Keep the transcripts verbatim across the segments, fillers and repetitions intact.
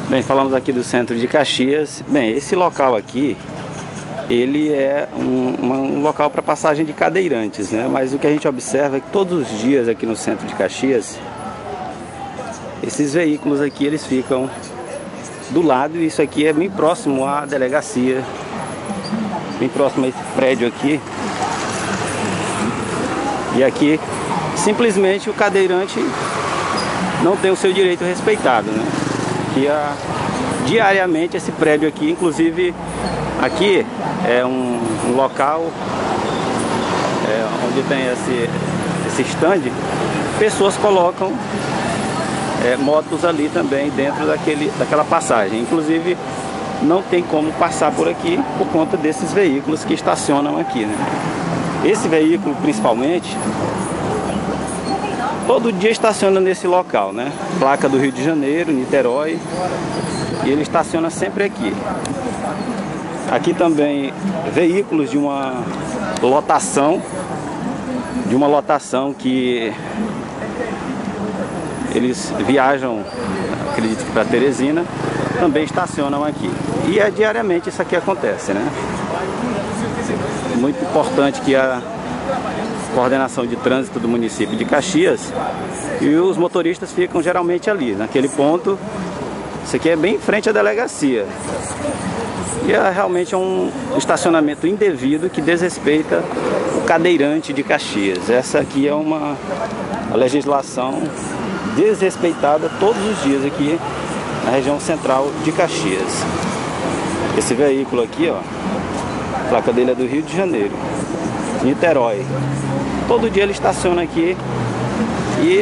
Bem, falamos aqui do centro de Caxias. Bem, esse local aqui, ele é um, uma, um local para passagem de cadeirantes, né? Mas o que a gente observa é que todos os dias aqui no centro de Caxias, esses veículos aqui, eles ficam do lado, e isso aqui é bem próximo à delegacia, bem próximo a esse prédio aqui. E aqui, simplesmente, o cadeirante não tem o seu direito respeitado, né? Que a, diariamente esse prédio aqui, inclusive aqui é um, um local é, onde tem esse, esse stand, pessoas colocam é, motos ali também dentro daquele, daquela passagem. Inclusive não tem como passar por aqui por conta desses veículos que estacionam aqui, né? Esse veículo principalmente todo dia estaciona nesse local, né? Placa do Rio de Janeiro, Niterói, e ele estaciona sempre aqui. Aqui também veículos de uma lotação, de uma lotação que eles viajam, acredito que para Teresina, também estacionam aqui. E é diariamente isso aqui acontece, né? Muito importante que a coordenação de trânsito do município de Caxias, e os motoristas ficam geralmente ali, naquele ponto. Isso aqui é bem em frente à delegacia. E é realmente um estacionamento indevido que desrespeita o cadeirante de Caxias. Essa aqui é uma legislação desrespeitada todos os dias aqui na região central de Caxias. Esse veículo aqui, ó, a placa dele é do Rio de Janeiro, Niterói. Todo dia ele estaciona aqui e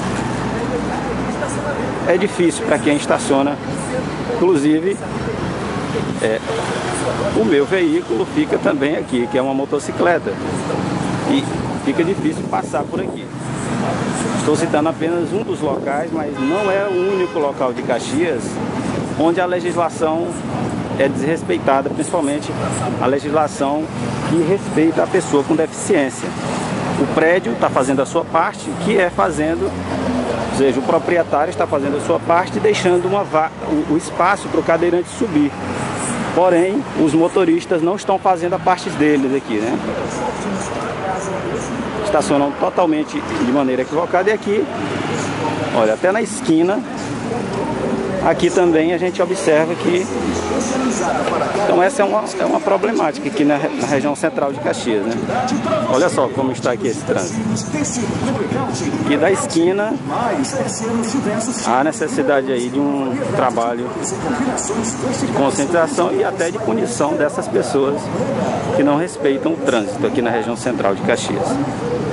é difícil para quem estaciona. Inclusive, é, o meu veículo fica também aqui, que é uma motocicleta, e fica difícil passar por aqui. Estou citando apenas um dos locais, mas não é o único local de Caxias onde a legislação é desrespeitada, principalmente a legislação que respeita a pessoa com deficiência. O prédio está fazendo a sua parte, que é fazendo, ou seja, o proprietário está fazendo a sua parte, deixando uma va o, o espaço para o cadeirante subir. Porém, os motoristas não estão fazendo a parte deles aqui, né? Estacionam totalmente de maneira equivocada. E aqui, olha, até na esquina, aqui também a gente observa que... Então essa é uma, é uma problemática aqui na, na região central de Caxias, né? Olha só como está aqui esse trânsito. E da esquina, há necessidade aí de um trabalho de conscientização e até de punição dessas pessoas que não respeitam o trânsito aqui na região central de Caxias.